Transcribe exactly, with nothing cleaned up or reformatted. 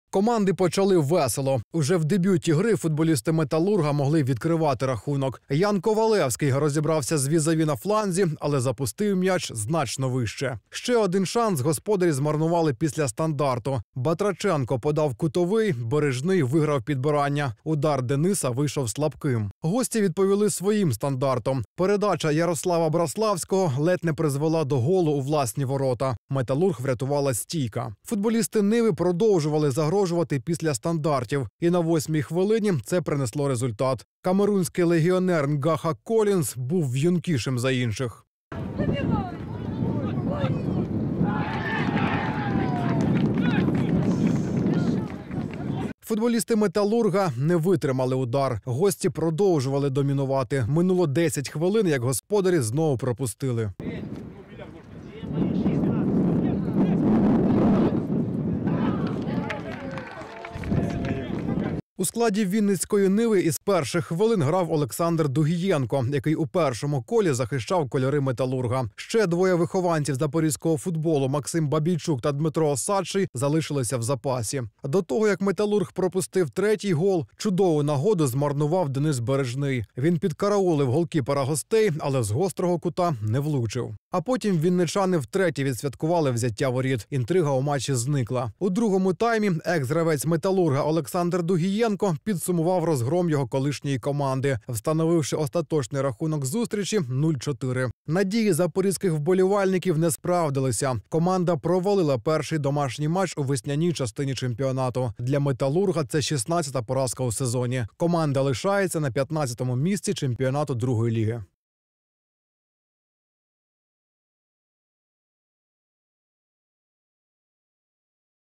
Команди почали весело. Уже в дебюті гри футболісти «Металурга» могли відкривати рахунок. Ян Ковалевський розібрався з візаві на фланзі, але запустив м'яч значно вище. Ще один шанс господарі змарнували після стандарту. Батраченко подав кутовий, Бережний виграв підбирання. Удар Дениса вийшов слабким. Гості відповіли своїм стандартом. Передача Ярослава Браславського ледь не призвела до голу у власні ворота. «Металург» врятувала стійка. Футболісти «Ниви» продовжували загрожувати після стандартів. І на восьмій хвилині це принесло результат. Камерунський легіонер Нгаха Колінс був в'юнкішим за інших. Футболісти «Металурга» не витримали удар. Гості продовжували домінувати. Минуло десять хвилин, як господарі знову пропустили. У складі Вінницької «Ниви» із перших хвилин грав Олександр Дугієнко, який у першому колі захищав кольори «Металурга». Ще двоє вихованців запорізького футболу – Максим Бабійчук та Дмитро Осадчий – залишилися в запасі. До того, як «Металург» пропустив третій гол, чудову нагоду змарнував Денис Бережний. Він підкараулив голкіпера гостей, але з гострого кута не влучив. А потім вінничани втретє відсвяткували взяття воріт. Інтрига у матчі зникла. У другому таймі екс-гравець «Металурга» Олександр Дугієнко підсумував розгром його колишньої команди, встановивши остаточний рахунок зустрічі нуль чотири. Надії запорізьких вболівальників не справдилися. Команда провалила перший домашній матч у весняній частині чемпіонату. Для «Металурга» це шістнадцята поразка у сезоні. Команда лишається на п'ятнадцятому місці чемпіонату другої ліги.